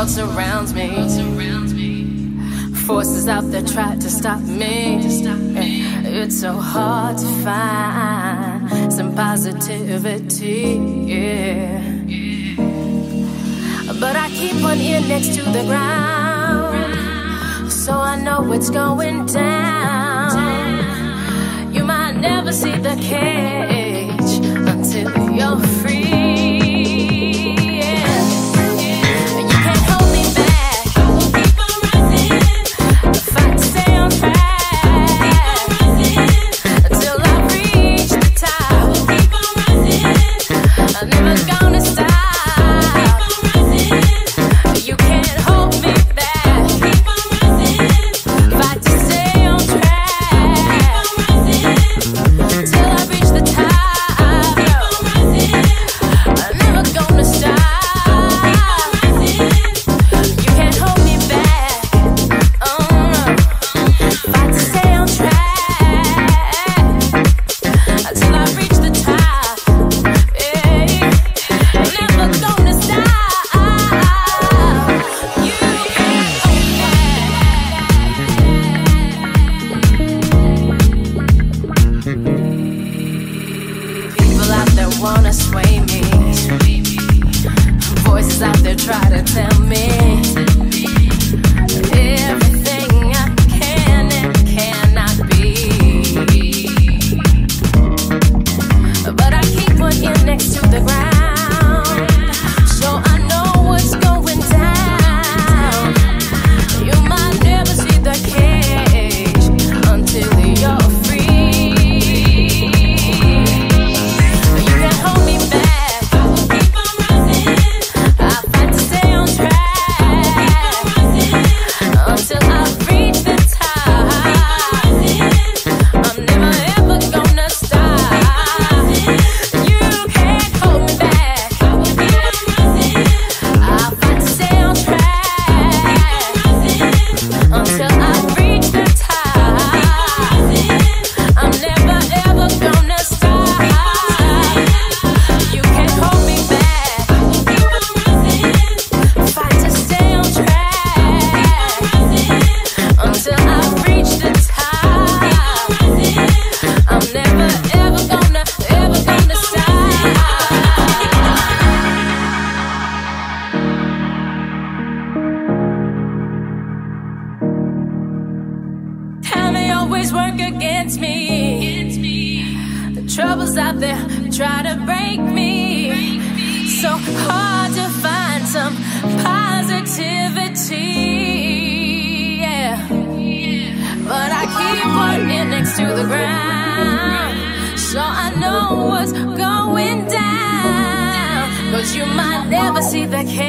surrounds me. Forces out there try to stop me. It's so hard to find some positivity, yeah. But I keep one ear next to the ground, so I know what's going down. You might never see the cage until you're free. Wanna sway me. Voices out there try to tell me everything I can and cannot be. But I keep one ear next to the ground, so I know what's going down. You might never see the cage until you're free. Always work against me. The troubles out there try to break me. So hard to find some positivity, yeah. But I keep one ear next to the ground, so I know what's going down. 'Cause you might never see the case